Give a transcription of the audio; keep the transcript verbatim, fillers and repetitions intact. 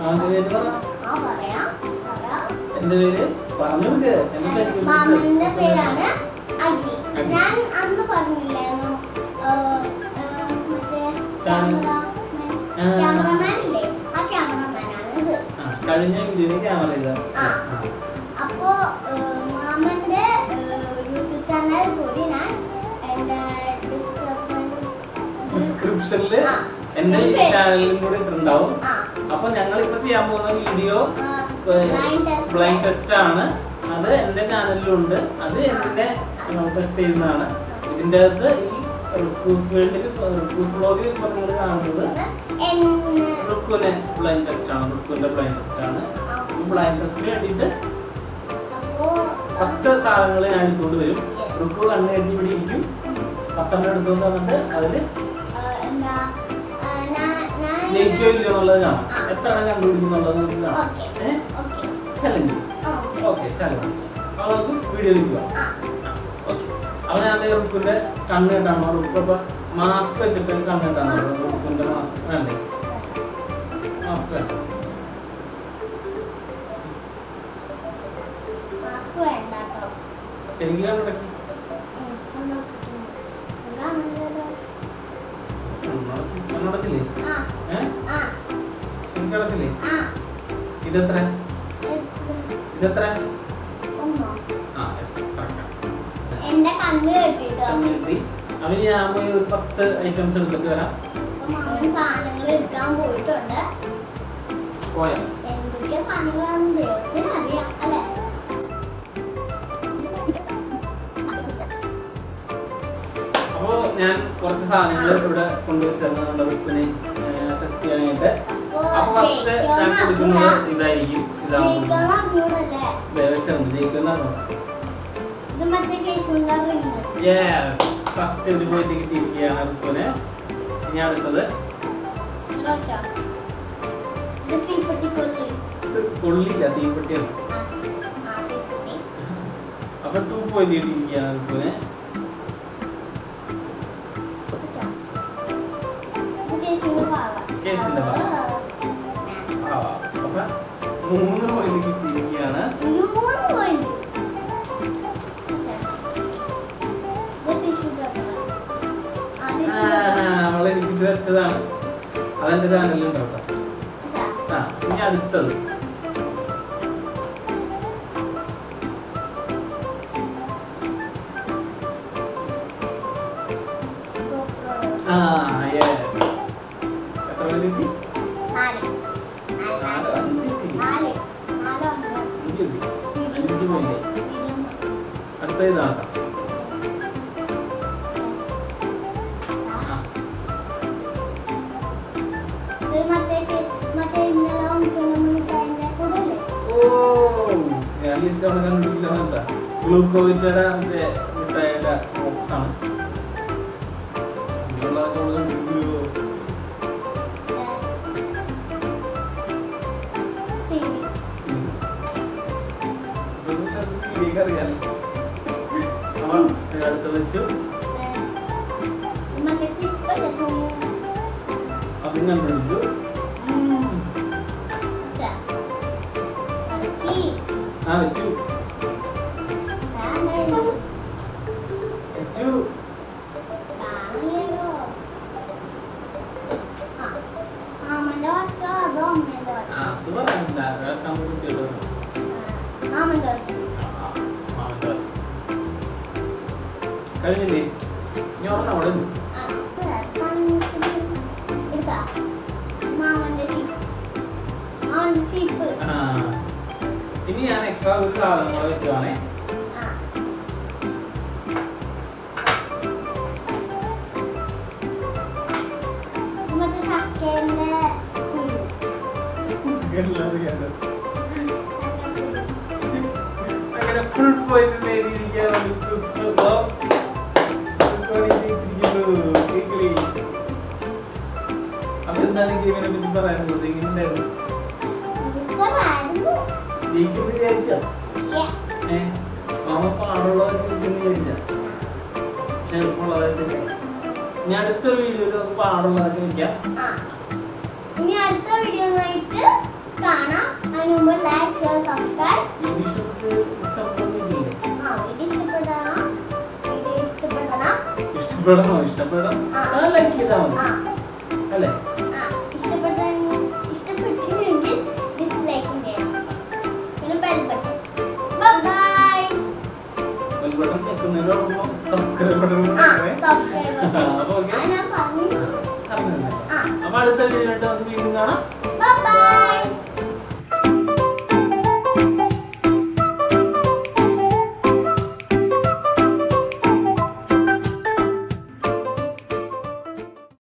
അവന്റെ പേര് പറ. എന്റെ പേര് പറഞ്ഞു കൊടുക്ക്. മാമന്റെ പേരാണ് അഗ്നി. ഞാൻ അന്ന് പറഞ്ഞില്ലായിരുന്നു ക്യാമറമാൻ ഇല്ലേ, ആ ക്യാമറമാനാണ് ഇത്. കഴിഞ്ഞ വീഡിയോയിൽ ക്യാമറ ഇല്ല. അപ്പോ മാമന്റെ യൂട്യൂബ് ചാനൽ കൂടി ഞാൻ എന്റെ ഡിസ്ക്രിപ്ഷനില് എന്റെ ചാനലിലും കൂടി ഇട്ടുണ്ടാവും. അപ്പൊ ഞങ്ങൾ ഇപ്പൊ ചെയ്യാൻ പോകുന്ന വീഡിയോ ബ്ലൈൻഡ് ടെസ്റ്റ് ആണ്. അത് എന്റെ ചാനലിലുണ്ട്. അത് എന്റെ ടെസ്റ്റ് ചെയ്യുന്നതാണ്. ഇതിന്റെ അകത്ത് ഈ റുക്കൂസ് വേൾഡിൽ റുക്കൂസ് വ്ലോഗിൽ ഇപ്പൊ നിങ്ങൾ കാണുന്നത് റുക്കുവിനെ ബ്ലൈൻഡ് ടെസ്റ്റ് ആണ്. റുക്കുവിന്റെ ബ്ലൈൻഡ് ടെസ്റ്റ് ആണ്. ഈ ബ്ലൈൻഡ് ടെസ്റ്റിന് വേണ്ടിയിട്ട് പത്ത് സാധനങ്ങൾ ഞാൻ എടുത്തുകൊണ്ട് വരും. റുക്കു കണ്ണ് കെട്ടി ഇവിടെ ഇരിക്കും. പത്തെണ്ണം എടുത്തുകൊണ്ട് വന്നിട്ട് അതില് ജയിക്കോ ഇല്ലയോ എന്നുള്ളത് കാണാം. എത്ര എണ്ണം കണ്ടുപിടിക്കുന്നുള്ളത് നമുക്ക് കാണാം. ഏഹ് ചലഞ്ച്. Okay challenge. അപ്പൊ നമുക്ക് വീഡിയോയിലേക്ക് പോവാം. ഓക്കെ. അപ്പൊ ഞാൻ റുക്കുവിന്റെ കണ്ണ് കെട്ടാണോ? റുക്കു അപ്പൊ മാസ്ക് വെച്ചിട്ട് കണ്ണ് കെട്ടാണോ? റുക്കുവിന്റെ മാസ്ക് വേണ്ടേ? മാസ്ക് വേണ്ട. ശരിക്കും കണ്ണടക്കി. കണ്ണടച്ചില്ലേ? ഏഹ് കണ്ണടച്ചില്ലേ? ഇതെത്ര? ഇതെത്ര? എന്റെ കണ്ണ് കെട്ടിട്ടോ. അവന് ഞാൻ പോയി ഒരു പത്ത് ഐറ്റംസ് എടുത്തിട്ട് വരാം. സാധനങ്ങൾ എടുക്കാൻ പോയിട്ടുണ്ട്. പോയാ എന്തൊക്കെ സാധനങ്ങളാണെന്ന് ദൈവത്തിന് അറിയാം അല്ലെ? അപ്പോ ഞാൻ കുറച്ച് സാധനങ്ങൾ ഇവിടെ കൊണ്ടുവച്ചിരുന്നു നമ്മുടെ റുക്കിനെ ടെസ്റ്റ് ചെയ്യാനായിട്ട്. അപ്പൊ ഫസ്റ്റ് ഞാൻ കൊടുക്കുന്നത് ഇതായിരിക്കും. ഇതാണ് ഫസ്റ്റ് ഒരു പോയിട്ട് കിട്ടിയിരിക്കുകയാണ് റുക്കിനെ. ഇനി അടുത്തത് കൊള്ളില്ല, തീപ്പെട്ടിയാണ്. അപ്പൊ ടു പോയിന്റ് കിട്ടിയിരിക്കുകയാണ് റുക്കിനെ. കേസിന്റെ ഭാഗം. അപ്പൊ മൂന്ന് പോയിന്റ് കിട്ടിയിരിക്കുകയാണ്. നമ്മളെ എനിക്ക് വെച്ചതാണ്. അതെന്റെ ചാനലുണ്ട് കേട്ടോ. ആ ഇനി അടുത്തത് ആ യെസ്. എത്ര പേര് കിട്ടി? അഞ്ച് കിട്ടി. അഞ്ച് കിട്ടി. അഞ്ച് പോയിന്റ്. അടുത്ത ഇതാണ്. ഗ്ലൂക്കോവിറ്റയുടെ മിഠായിയുടെ ബോക്സ് ആണ്. അറിയാലോ. അപ്പൊ അടുത്ത് വെച്ചു. അതും കണ്ടുപിടിച്ചു. ആ വെച്ചു വെച്ചു. അത് പറഞ്ഞില്ല. കഴിഞ്ഞില്ലേ? ഇനി ഓർമ്മ അവിടെ ഇനി ഞാൻ എക്സ്ട്രാ ഒരു സാധനം കൂടെ വെക്കുവാണേ. അങ്ങനെ ഫുൾ പോയിന്റ് നേടിയിരിക്കുകയാണ്. അപ്പൊ എന്താണ് ഗെയിമിനെ പറ്റി പറയാനുള്ളത്? എങ്ങനെയുണ്ടായിരുന്നു? ജയിക്കുന്നു വിചാരിച്ചോ? ഏഹ് മാമ പാടുള്ളവർക്ക് വിചാരിച്ച എളുപ്പമുള്ളതായിട്ട്. ഇനി അടുത്തൊരു വീഡിയോയിൽ നമുക്ക് പാടുള്ളതൊക്കെ വെക്കാം. ഇനി അടുത്ത വീഡിയോ കാണാം. അതിന് മുമ്പ് ലൈക്ക് ഷെയർ സബ്സ്ക്രൈബ്. വീഡിയോ ഇഷ്ടപ്പെട്ടില്ലേ? ആ വീഡിയോ ഇഷ്ടപ്പെടണം. വീഡിയോ ഇഷ്ടപ്പെടണം. ഇഷ്ടപ്പെടണോ? ഇഷ്ടപ്പെടാം. ആ ലൈക്ക് ചെയ്താൽ മതി. ആ അല്ലേ? ആ ഇഷ്ടപ്പെട്ട ഇഷ്ടപ്പെട്ടില്ലെങ്കിൽ ഡിസ്ലൈക്കും ചെയ്യണം. പിന്നെ bell button. Bye. Bell button ഞെക്കുന്നതിനോടൊപ്പം സബ്സ്ക്രൈബ് ബട്ടൺ കൂടി ആ ഇട്ടേ. സബ്സ്ക്രൈബ്. അപ്പോൾ ഓക്കേ. ആ ഞാൻ പറഞ്ഞു. പറഞ്ഞില്ലേ? ആ അപ്പോൾ അടുത്ത വീഡിയോ ആയിട്ട് നമുക്ക് വീണ്ടും കാണാം.